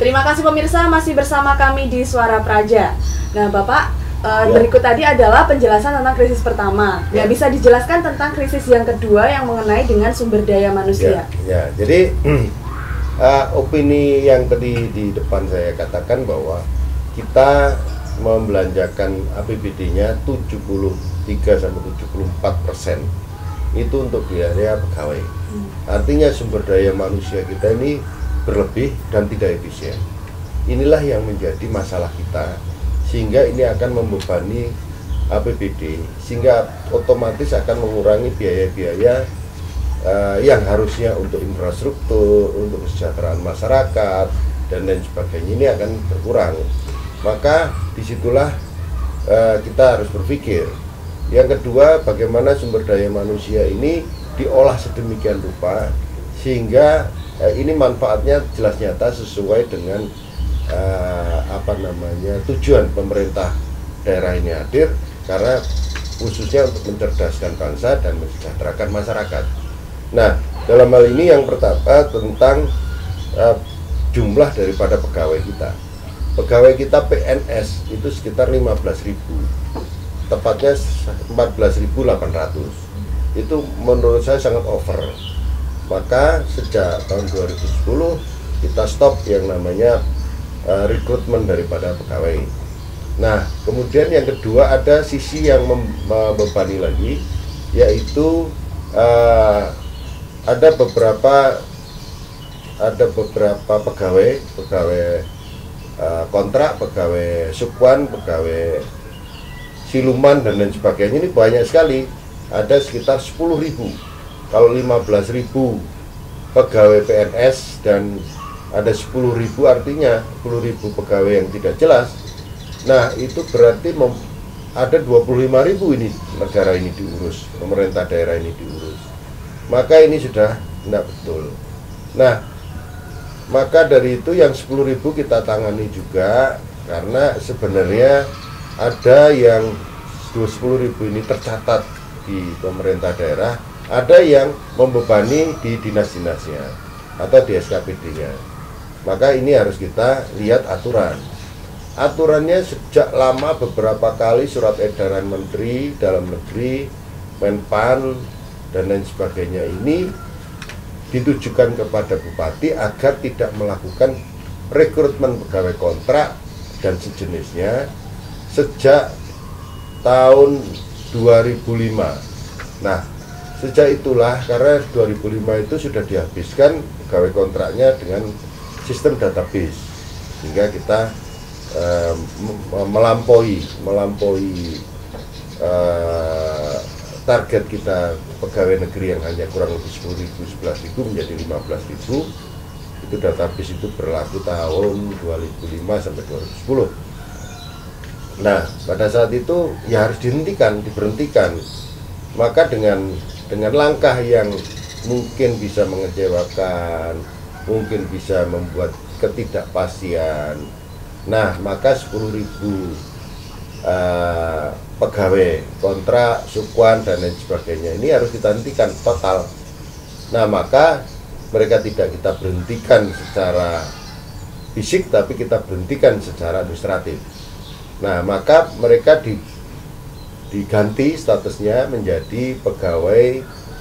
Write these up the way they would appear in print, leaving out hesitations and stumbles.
Terima kasih pemirsa, masih bersama kami di Suara Praja. Nah Bapak, berikut tadi adalah penjelasan tentang krisis pertama. Ya, bisa dijelaskan tentang krisis yang kedua yang mengenai dengan sumber daya manusia. Jadi opini yang tadi di depan saya katakan bahwa kita membelanjakan APBD-nya 73-74% itu untuk biaya pegawai. Artinya sumber daya manusia kita ini berlebih dan tidak efisien. Inilah yang menjadi masalah kita, sehingga ini akan membebani APBD, sehingga otomatis akan mengurangi biaya-biaya yang harusnya untuk infrastruktur, untuk kesejahteraan masyarakat dan lain sebagainya, ini akan berkurang. Maka disitulah kita harus berpikir. Yang kedua, bagaimana sumber daya manusia ini diolah sedemikian rupa sehingga ini manfaatnya jelas nyata sesuai dengan tujuan pemerintah daerah ini hadir, karena khususnya untuk mencerdaskan bangsa dan mensejahterakan masyarakat. Nah, dalam hal ini yang pertama tentang jumlah daripada pegawai kita. Pegawai kita PNS itu sekitar 15.000, tepatnya 14.800. Itu menurut saya sangat over. Maka sejak tahun 2010 kita stop yang namanya rekrutmen daripada pegawai. Nah, kemudian yang kedua ada sisi yang membebani lagi, yaitu ada beberapa pegawai kontrak, pegawai subwan, pegawai siluman dan lain sebagainya. Ini banyak sekali, ada sekitar 10.000. Kalau 15.000 pegawai PNS dan ada 10.000, artinya 10.000 pegawai yang tidak jelas. Nah, itu berarti ada 25.000 ini negara ini diurus, pemerintah daerah ini diurus. Maka ini sudah tidak betul. Nah, maka dari itu yang 10.000 kita tangani juga, karena sebenarnya ada yang 10.000 ini tercatat di pemerintah daerah, ada yang membebani di dinas-dinasnya atau di SKPD-nya. Maka ini harus kita lihat aturannya sejak lama, beberapa kali surat edaran Menteri Dalam Negeri, Menpan dan lain sebagainya ini ditujukan kepada bupati agar tidak melakukan rekrutmen pegawai kontrak dan sejenisnya sejak tahun 2005. Nah, sejak itulah, karena 2005 itu sudah dihabiskan pegawai kontraknya dengan sistem database, sehingga kita melampaui target kita pegawai negeri yang hanya kurang lebih 10.000, 11.000 menjadi 15.000. Itu database itu berlaku tahun 2005 sampai 2010. Nah, pada saat itu ya harus diberhentikan. Maka dengan langkah yang mungkin bisa mengecewakan, mungkin bisa membuat ketidakpastian. Nah, maka 10.000 pegawai kontrak, subwan dan lain sebagainya ini harus kita hentikan total. Nah, maka mereka tidak kita berhentikan secara fisik, tapi kita berhentikan secara administratif. Nah, maka mereka diganti statusnya menjadi pegawai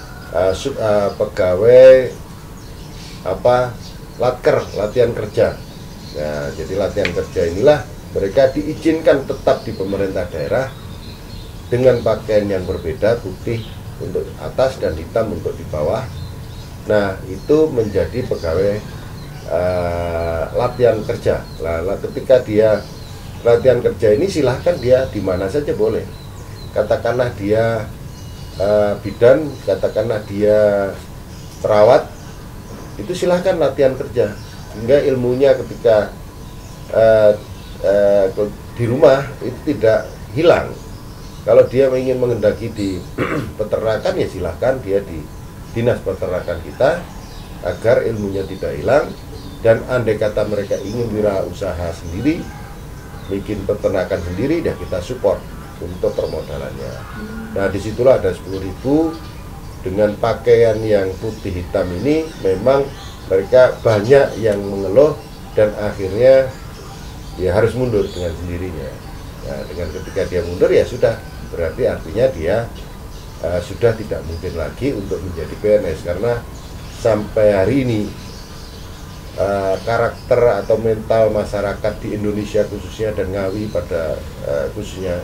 latker, latihan kerja. Nah, jadi latihan kerja inilah mereka diizinkan tetap di pemerintah daerah dengan pakaian yang berbeda, putih untuk atas dan hitam untuk di bawah. Nah, itu menjadi pegawai latihan kerja. Nah, ketika dia latihan kerja ini silahkan dia di mana saja boleh. Katakanlah dia bidan, katakanlah dia perawat, itu silahkan latihan kerja, hingga ilmunya ketika di rumah itu tidak hilang. Kalau dia ingin mengendaki di peternakan, ya silahkan dia di dinas peternakan kita, agar ilmunya tidak hilang. Dan andai kata mereka ingin wirausaha sendiri, bikin peternakan sendiri, ya kita support untuk permodalannya. Nah, disitulah ada 10.000 dengan pakaian yang putih hitam ini. Memang mereka banyak yang mengeluh dan akhirnya ya harus mundur dengan sendirinya. Nah, dengan ketika dia mundur ya sudah, berarti artinya dia sudah tidak mungkin lagi untuk menjadi PNS, karena sampai hari ini karakter atau mental masyarakat di Indonesia khususnya dan Ngawi pada khususnya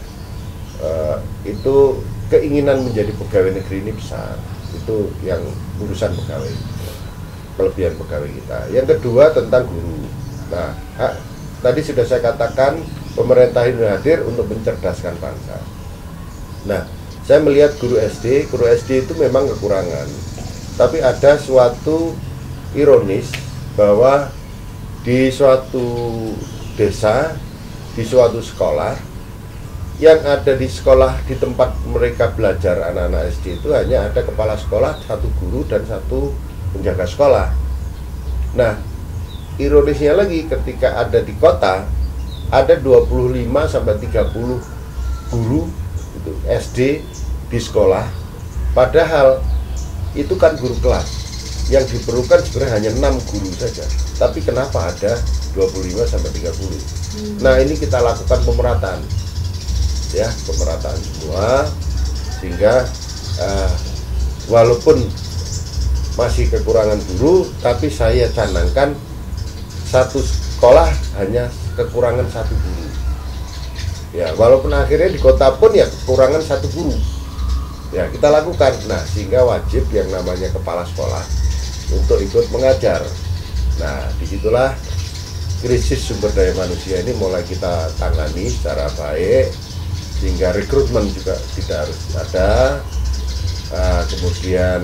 itu keinginan menjadi pegawai negeri ini besar. Itu yang urusan pegawai, kelebihan pegawai kita. Yang kedua tentang guru. Nah, tadi sudah saya katakan pemerintah ini hadir untuk mencerdaskan bangsa. Nah, saya melihat guru SD itu memang kekurangan, tapi ada suatu ironis bahwa di suatu desa, di suatu sekolah, yang ada di sekolah, di tempat mereka belajar anak-anak SD itu hanya ada kepala sekolah, satu guru dan satu penjaga sekolah. Nah, ironisnya lagi ketika ada di kota ada 25 sampai 30 guru itu SD di sekolah, padahal itu kan guru kelas. Yang diperlukan sebenarnya hanya 6 guru saja. Tapi kenapa ada 25 sampai 30? Nah, ini kita lakukan pemerataan. Ya, pemerataan semua, sehingga walaupun masih kekurangan guru, tapi saya canangkan satu sekolah hanya kekurangan satu guru. Ya, walaupun akhirnya di kota pun ya kekurangan satu guru. Ya, kita lakukan. Nah, sehingga wajib yang namanya kepala sekolah untuk ikut mengajar. Nah, disitulah krisis sumber daya manusia ini mulai kita tangani secara baik, sehingga rekrutmen juga tidak harus ada. Kemudian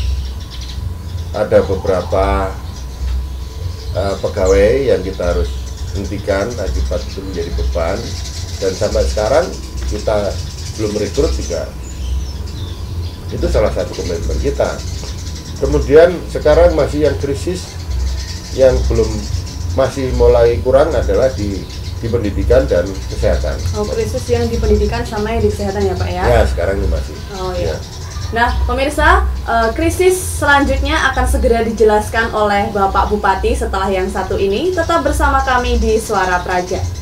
ada beberapa pegawai yang kita harus hentikan akibat itu menjadi beban, dan sampai sekarang kita belum rekrut juga. Itu salah satu komitmen kita. Kemudian sekarang masih yang krisis yang belum masih mulai kurang adalah di pendidikan dan kesehatan. Oh, krisis yang di pendidikan sama yang di kesehatan ya Pak ya? Ya, sekarang ini masih. Oh iya. Nah, pemirsa, krisis selanjutnya akan segera dijelaskan oleh Bapak Bupati setelah yang satu ini. Tetap bersama kami di Suara Praja.